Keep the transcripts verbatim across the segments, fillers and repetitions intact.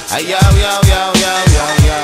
Ay, yo, yo, yo, yo, yo, yo.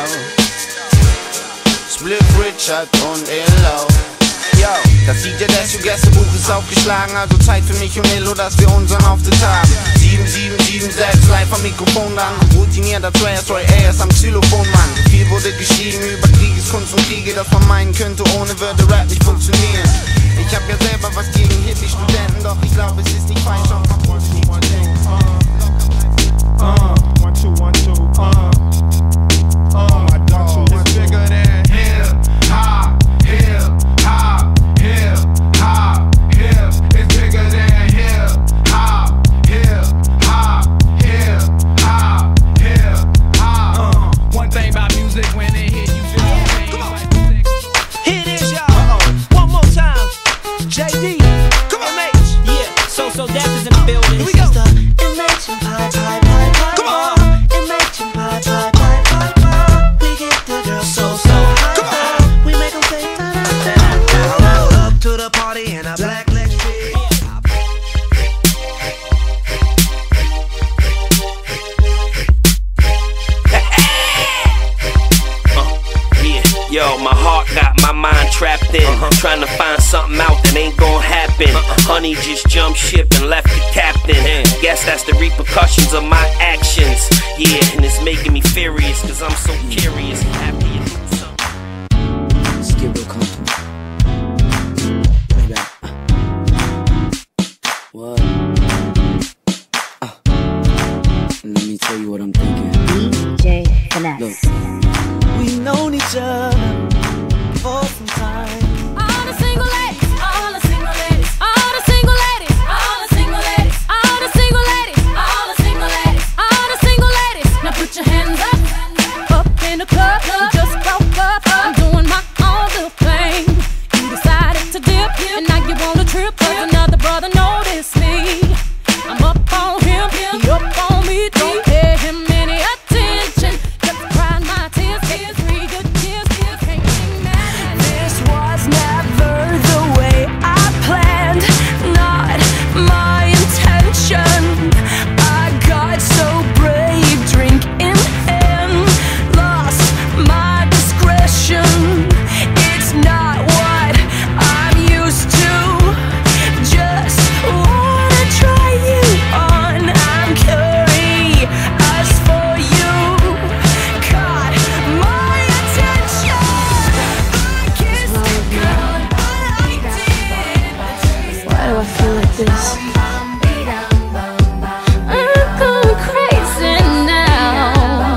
Split Richard und Elo. Yo, das I J S U Gästebuch ist aufgeschlagen, also Zeit für mich und Elo, dass wir unseren Auftritt haben. sieben sieben sieben sechs live am Mikrofon dann. Routinierter Troy A S am Xylophon, Mann. Viel wurde geschrieben über Kriegeskunst und Kriege, dass man meinen könnte, ohne würde Rap nicht funktionieren. Ich hab ja selber was gegen Hippie-Studenten, doch ich glaube, es ist nicht falsch, auch mal positiv zu denken. Uh, one, two, one, two, uh, uh, my dog, it's bigger than hip hop, hip hop, hip hop, hip. It's bigger than hip hop, hip hop, hip hop, hip hop. Uh, one thing about music, when it hit you feel the pain. Come on, here it is, y'all. One more time, J D. Come on, mate. Yeah, so so Dap is in the building. Here we go. Imagine pie, pie, pie. Come on, imagine pie, pie, pie, pie, pie. We get the girls so so high. Come on, we make them say da da da da da. Up to the party in a black Lex G. Yo, my heart got my mind trapped in. uh-huh. Trying to find something out that ain't gonna happen. uh-uh. Honey just jumped ship and left the captain. Damn. Guess that's the repercussions of my actions. Yeah, and it's making me furious, cause I'm so curious. Happy to do something. Let's get real comfortable. Maybe I, uh, what? Uh, let me tell you what I'm thinking. D J Finesse. Look. We've known each other for some time. All the single ladies, all the single ladies, all the single ladies, all the single ladies, all the single ladies, all the single ladies, all the single ladies. Now put your hands up, up in the club. You just broke up. I'm doing my own little thing. You decided to dip, and now you want a trip, cause another brother noticed me. I'm up on him, he up on me. Don't pay him any attention. Just cry my tears, tears, three good tears, tears. Can't sing that. This was never the way I planned, not my intention. I got so brave, drink in hand, lost my discretion. It's not what I'm used to. Just wanna try you on. I'm curious for you. Caught my attention. I kissed the girl I did. Why do I feel like this? I'm going crazy now.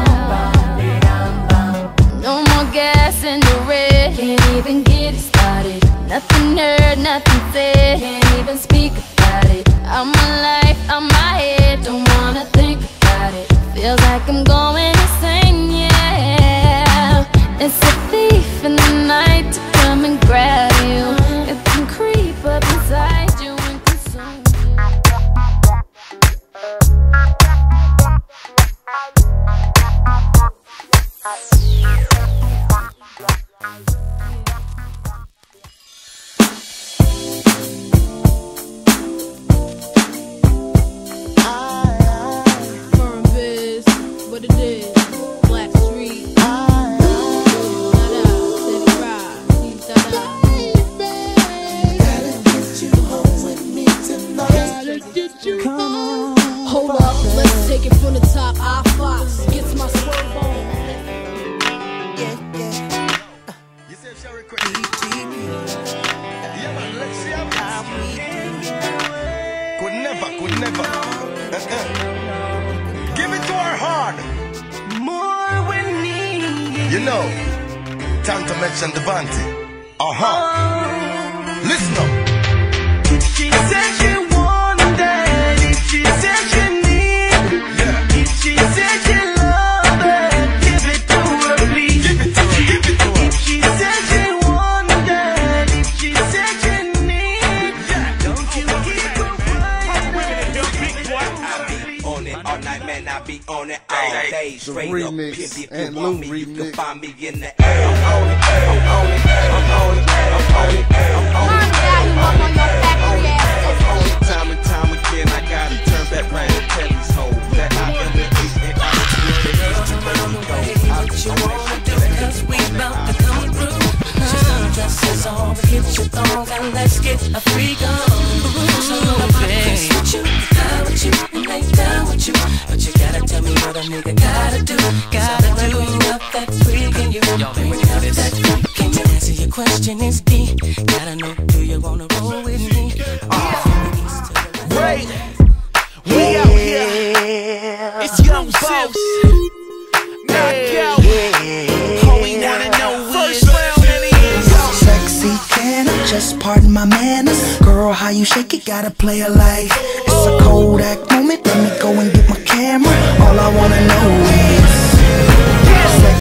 No more gas in the red. Can't even get it started. Nothing heard, nothing said. Can't even speak about it. I'm my life, I'm my head. Don't wanna think about it. Feels like I'm going insane, yeah. It's a thief in the night to come and grab you. It can creep up inside you and consume you. Firm biz, what it is, Black Street. Da-da, City Ride, deep da-da. Hold up, let's take it from the top. I Fox gets my swerve on. Could never, could never. Give it to her hard. More we need. You know, time to mention Devante. Uh huh. Listen up. She said she wanted it. She said she need. Yeah. She said she loved it. Give it to her, please. Give it to her, give it to her. She said she wanted it. She said she need. Yeah. Don't you keep her quiet. I be on it all night, man. I be on it all day. Straight up, remix pimp, if and you want Lou me, you can remix. find me in the air. I'm on it, I'm on it, I'm on it, I'm on it, I'm on it. Time and time again, I gotta turn back round and tell these hoes that I am the beast and I'm the songs and let's get a freak on. So I'm gonna pop this with you, die with you, and lay down with you. But you gotta tell me what a nigga gotta do. Gotta do up that freak in you. Bring up that freak in you. Answer your question is D. Gotta know, do you wanna roll with me? Right, we out here. It's Young Boss. Knockout. All we wanna know is first round any sexy, can I just pardon my manners? Girl, how you shake it, gotta play it like it's a Kodak moment. Let me go and get my camera. All I wanna know is